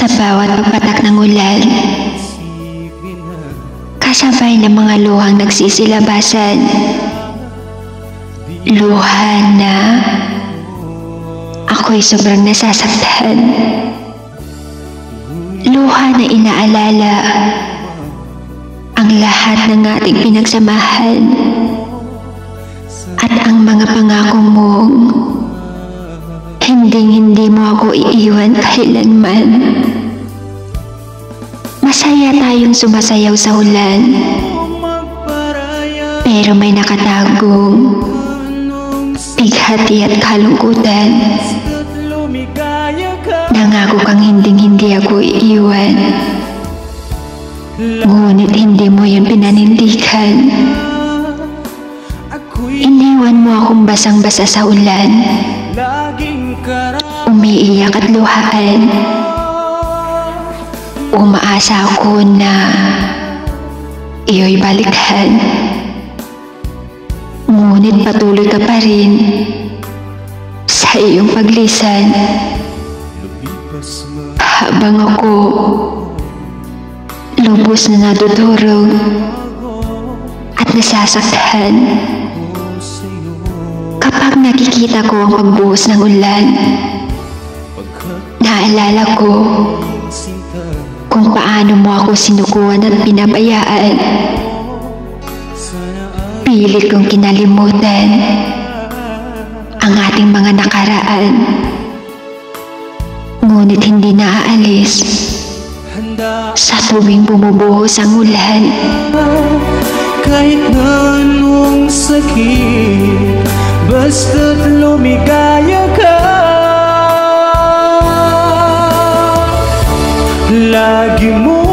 Sa bawat pagpatak ng ulan, kasabay ng mga luhang nagsisilabasan. Luha na ako'y sobrang nasasaktan. Luha na inaalala ang lahat ng ating pinagsamahan at ang mga pangako mong hindi mo ako iiwan kailanman. Masaya tayong sumasayaw sa ulan, pero may nakatagong bighati at kalungkutan. Nangako kang hindi ako iiwan, ngunit hindi mo yun pinanindigan. Iniwan mo akong basang-basa sa ulan, umiiyak at luhaan. Umaasa ako na iyo'y balikan, ngunit patuloy ka pa rin sa iyong paglisan. Habang ako lubos na nadudurog at nasasaktan kapag nakikita ko ang pagbuhos ng ulan, naalala ko kung paano mo ako sinukuan at pinabayaan. Pilit kong kinalimutan ang ating mga nakaraan, ngunit hindi naaalis sa tuwing bumubuhos ang ulan. Kahit na anong sakit, basta't lumigaya ka. Lagi mo